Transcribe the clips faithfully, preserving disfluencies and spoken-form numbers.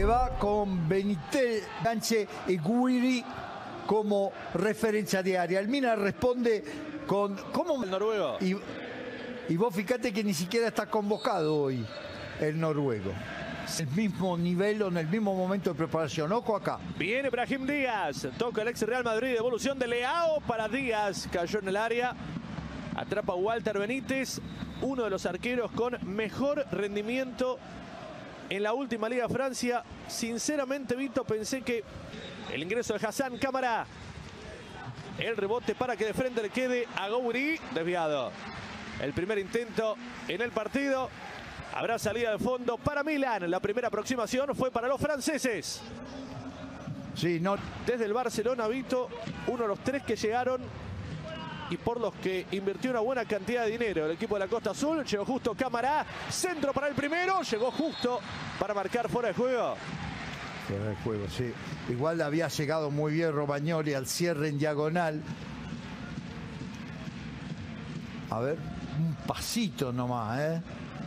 va con Benítez, Ganche y Guiri como referencia diaria. El Milan responde con... ¿Cómo? El noruego. Y, y vos fíjate que ni siquiera está convocado hoy el noruego. El mismo nivel o en el mismo momento de preparación. Ojo acá. Viene Brahim Díaz. Toca el ex Real Madrid. Devolución de Leao para Díaz. Cayó en el área. Atrapa Walter Benítez. Uno de los arqueros con mejor rendimiento en la última Liga Francia. Sinceramente, Vito, pensé que el ingreso de Hassan Cámara. El rebote para que de frente le quede a Gouiri. Desviado. El primer intento en el partido. Habrá salida de fondo para Milan. La primera aproximación fue para los franceses. Sí, no. Desde el Barcelona, Vito, uno de los tres que llegaron y por los que invirtió una buena cantidad de dinero el equipo de la Costa Azul. Llegó justo Cámara. Centro para el primero. Llegó justo para marcar fuera de juego. Fuera de juego, sí. Igual había llegado muy bien Romagnoli al cierre en diagonal. A ver, un pasito nomás, ¿eh?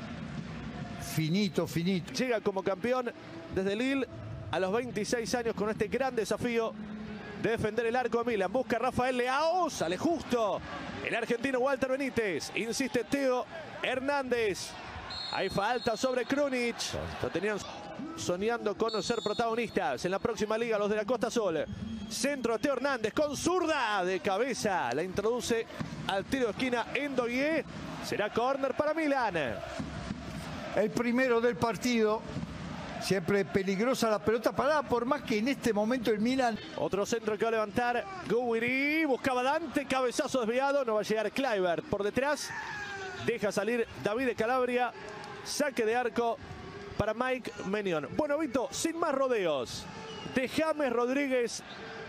Finito, finito. Llega como campeón desde Lille a los veintiséis años con este gran desafío de defender el arco de Milan. Busca Rafael Leao, sale justo el argentino Walter Benítez. Insiste Teo Hernández. Hay falta sobre Krunic. Lo tenían soñando con ser protagonistas en la próxima liga los de la Costa Azul. Centro de Teo Hernández con zurda de cabeza. La introduce al tiro de esquina Ndoye. Será córner para Milan. El primero del partido. Siempre peligrosa la pelota parada, por más que en este momento el Milan... Otro centro que va a levantar Gouiri. Buscaba Dante, cabezazo desviado. No va a llegar Kluivert por detrás. Deja salir David de Calabria. Saque de arco para Mike Maignan. Bueno, Vito, sin más rodeos. De James Rodríguez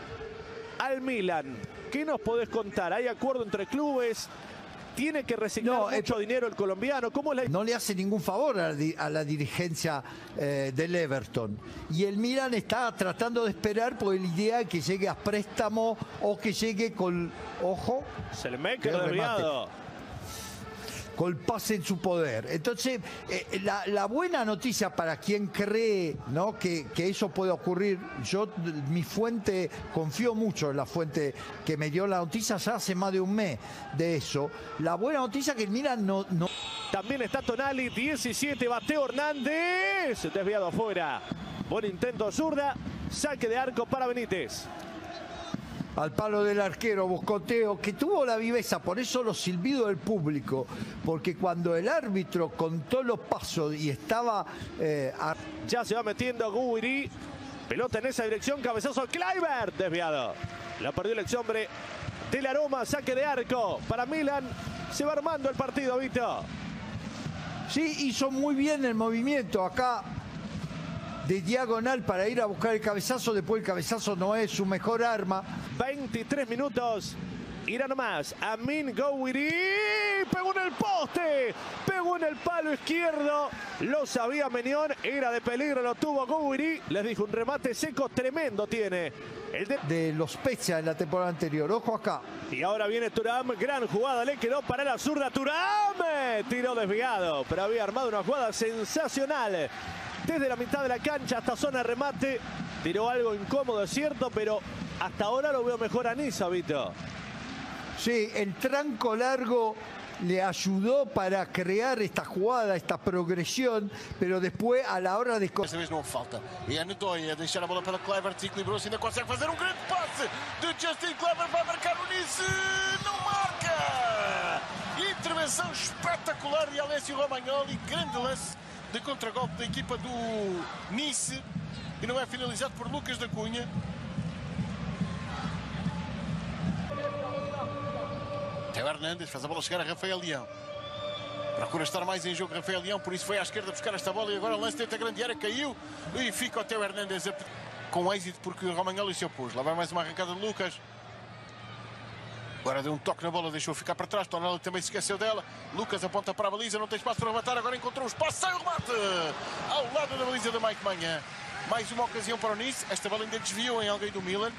al Milan. ¿Qué nos podés contar? ¿Hay acuerdo entre clubes? ¿Tiene que resignar no, mucho eh, dinero el colombiano? ¿Cómo la... No le hace ningún favor a la, a la dirigencia eh, del Everton. Y el Milan está tratando de esperar por la idea de que llegue a préstamo o que llegue con... Ojo. Se le mete desviado. Con el pase en su poder. Entonces, eh, la, la buena noticia para quien cree, ¿no?, que, que eso puede ocurrir, yo, mi fuente, confío mucho en la fuente que me dio la noticia ya hace más de un mes de eso. La buena noticia es que el Milan no... no... También está Tonali, diecisiete, Mateo Hernández, desviado afuera. Buen intento de zurda, saque de arco para Benítez. Al palo del arquero, buscó Teo, que tuvo la viveza, por eso los silbidos del público, porque cuando el árbitro contó los pasos y estaba... Eh, a... Ya se va metiendo Gouiri, pelota en esa dirección, cabezazo Kluivert, desviado. La perdió el ex hombre del Aroma, saque de arco para Milan. Se va armando el partido, Vito. Sí, hizo muy bien el movimiento acá de diagonal para ir a buscar el cabezazo. Después el cabezazo no es su mejor arma. veintitrés minutos. Irá nomás. Amin Gouiri. Pegó en el poste. Pegó en el palo izquierdo. Lo sabía Maignan. Era de peligro. Lo tuvo Gouiri. Les dijo, un remate seco tremendo tiene. El de... de los Spezia en la temporada anterior. Ojo acá. Y ahora viene Thuram. Gran jugada. Le quedó para la zurda. Thuram. Tiró desviado. Pero había armado una jugada sensacional. Desde la mitad de la cancha hasta zona de remate. Tiró algo incómodo, es cierto, pero hasta ahora lo veo mejor a Niza, Vito. Sí, el tranco largo le ayudó para crear esta jugada, esta progresión, pero después a la hora de... Desta vez não falta. E é Ndoye a deixar a bola para Kluivert, se equilibrou-se, ainda consegue fazer um grande passe de Justin Kluivert, vai marcar o Nice, não marca! Intervenção espetacular de Alessio Romagnoli, grande lance de contragolpe da equipa do Nice, e não é finalizado por Lucas da Cunha. Teo Hernández faz a bola chegar a Rafael Leão. Procura estar mais em jogo Rafael Leão, por isso foi à esquerda buscar esta bola e agora o lance dentro da grande área, caiu e fica o Teo Hernández a... com êxito porque o Romagnoli se opôs. Lá vai mais uma arrancada de Lucas. Agora deu um toque na bola, deixou ficar para trás. Tonali também se esqueceu dela. Lucas aponta para a baliza, não tem espaço para rematar. Agora encontrou um espaço, sai o remate ao lado da baliza de Mike Maignan. Mais uma ocasião para o Nice. Esta bola ainda desviou em alguém do Milan.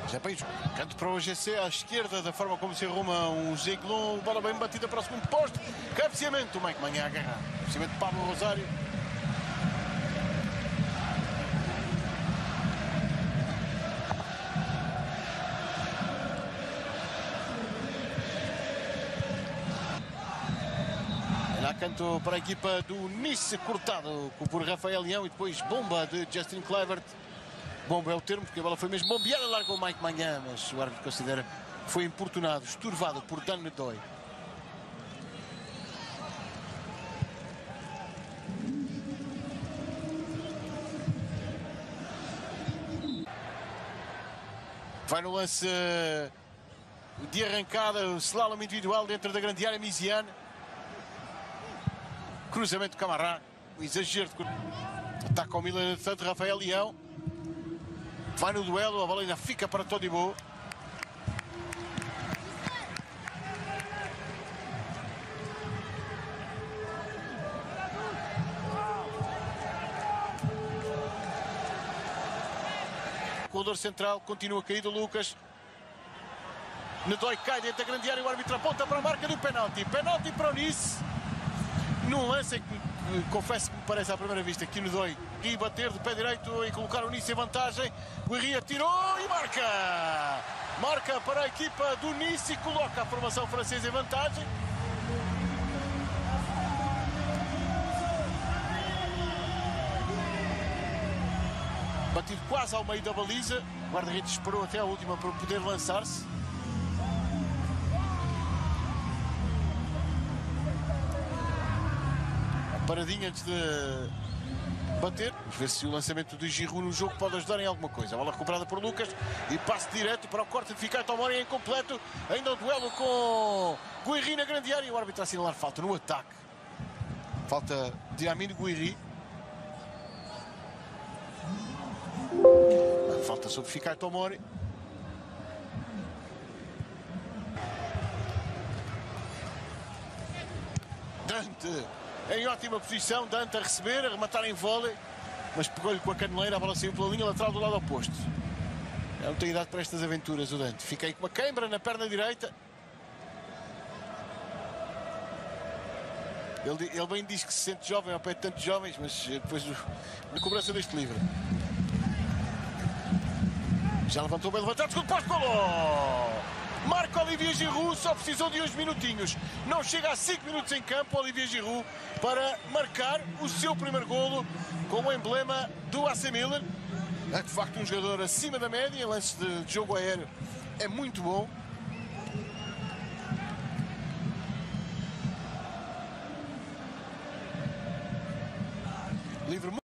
Já para isso, canto para o G C à esquerda, da forma como se arruma um Zeglon, bola bem batida para o segundo posto, cabeceamento, o Mike Maignan a agarrar, cabeceamento de Pablo Rosário. Lá canto para a equipa do Nice, cortado por Rafael Leão e depois bomba de Justin Kluivert. Bomba é o termo, porque a bola foi mesmo bombeada, largou o Mike Maignan, mas o árbitro considera que foi importunado, esturvado por Dan Nedoy. Vai no lance de arrancada, o slalom individual dentro da grande área misiana. Cruzamento de Camará, o exagero de... Ataca o Milan, tanto Rafael Leão. Vai no duelo, a bola ainda fica para Todibo. Corredor central, continua caído Lucas. Nedoy cai dentro da grande área, o árbitro aponta para a marca do penalti. Penalti para o Nice. Num lance que, confesso que me parece à primeira vista que o Nedoy ia bater de pé direito e colocar o Nice em vantagem. Guerri tirou e marca! Marca para a equipa do Nice e coloca a formação francesa em vantagem. Batido quase ao meio da baliza. O guarda-redes esperou até a última para poder lançar-se. Paradinha antes de bater. Vamos ver se o lançamento de Giroud no jogo pode ajudar em alguma coisa. A bola recuperada por Lucas e passe direto para o corte de Fikayo Tomori incompleto. Ainda o duelo com Guerri na grande área e o árbitro a assinalar falta no ataque. Falta de Amine Guerri. Falta sobre Fikayo Tomori. Dante em ótima posição, Dante a receber, a rematar em vôlei, mas pegou-lhe com a caneleira, a bola saiu pela linha lateral do lado oposto. Eu não tenho idade para estas aventuras, o Dante. Fica aí com uma queimbra na perna direita. Ele, ele bem diz que se sente jovem ao pé de tantos jovens, mas depois na cobrança deste livre. Já levantou bem levantado, segundo posto, golo! Marca Olivier Giroud, só precisou de uns minutinhos. Não chega a cinco minutos em campo, Olivier Giroud, para marcar o seu primeiro golo com o emblema do A C Milan. É de facto um jogador acima da média, em lance de jogo aéreo é muito bom. Livre